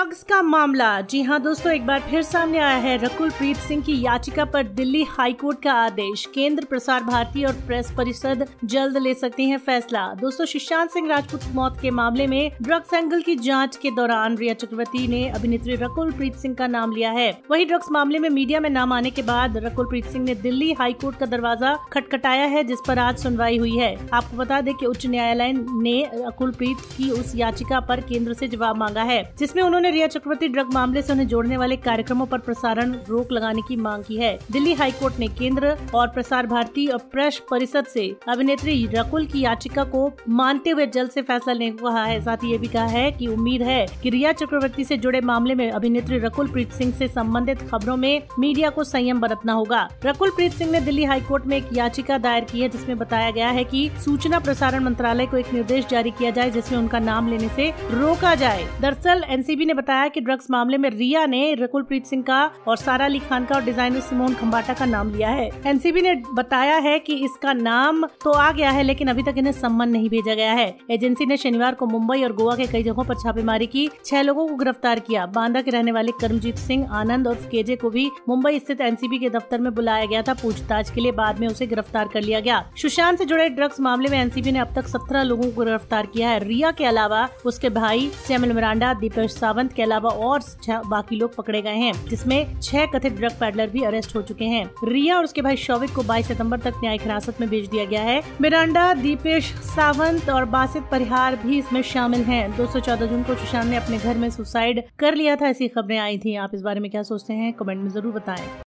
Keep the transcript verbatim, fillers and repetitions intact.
Drugs का मामला। जी हां दोस्तों, एक बार फिर सामने आया है रकुल प्रीत सिंह की याचिका पर दिल्ली हाईकोर्ट का आदेश। केंद्र, प्रसार भारती और प्रेस परिषद जल्द ले सकती हैं फैसला। दोस्तों, सुशांत सिंह राजपूत मौत के मामले में ड्रग्स एंगल की जांच के दौरान रिया चक्रवर्ती ने अभिनेत्री रकुल प्रीत सिंह का नाम लिया है। वहीं ड्रग्स मामले में मीडिया में नाम आने के बाद रकुल प्रीत सिंह ने दिल्ली हाईकोर्ट का दरवाजा खटखटाया है, जिस पर आज सुनवाई हुई है। आपको बता दें कि उच्च न्यायालय ने रकुल प्रीत की उस याचिका पर केंद्र से जवाब मांगा है, जिसमें उन्होंने रिया चक्रवर्ती ड्रग मामले से उन्हें जोड़ने वाले कार्यक्रमों पर प्रसारण रोक लगाने की मांग की है। दिल्ली हाईकोर्ट ने केंद्र और प्रसार भारती और प्रेस परिषद से अभिनेत्री रकुल की याचिका को मानते हुए जल्द से फैसला लेने को कहा है। साथ ही ये भी कहा है कि उम्मीद है कि रिया चक्रवर्ती से जुड़े मामले में अभिनेत्री रकुल प्रीत सिंह से संबंधित खबरों में मीडिया को संयम बरतना होगा। रकुल प्रीत सिंह ने दिल्ली हाईकोर्ट में एक याचिका दायर की है, जिसमें बताया गया है कि सूचना प्रसारण मंत्रालय को एक निर्देश जारी किया जाए, जिसमें उनका नाम लेने से रोका जाए। दरअसल एनसीबी ने बताया कि ड्रग्स मामले में रिया ने रकुल प्रीत सिंह का और सारा अली खान का और डिजाइनर सिमोन खंबाटा का नाम लिया है। एनसीबी ने बताया है कि इसका नाम तो आ गया है, लेकिन अभी तक इन्हें सम्मन नहीं भेजा गया है। एजेंसी ने शनिवार को मुंबई और गोवा के कई जगहों पर छापेमारी की, छह लोगों को गिरफ्तार किया। बांद्रा के रहने वाले कर्मजीत सिंह आनंद और केजे को भी मुंबई स्थित एनसीबी के दफ्तर में बुलाया गया था पूछताछ के लिए। बाद में उसे गिरफ्तार कर लिया गया। सुशांत से जुड़े ड्रग्स मामले में एनसीबी ने अब तक सत्रह लोगों को गिरफ्तार किया है। रिया के अलावा उसके भाई सैमुअल मिरांडा, दीपेश सावंत के अलावा और बाकी लोग पकड़े गए हैं, जिसमें छह कथित ड्रग पैडलर भी अरेस्ट हो चुके हैं। रिया और उसके भाई शौविक को बाईस सितंबर तक न्यायिक हिरासत में भेज दिया गया है। मिरांडा, दीपेश सावंत और बासित परिहार भी इसमें शामिल हैं। दो सौ चौदह जून को सुशांत ने अपने घर में सुसाइड कर लिया था, ऐसी खबरें आई थी। आप इस बारे में क्या सोचते हैं, कमेंट में जरूर बताएं।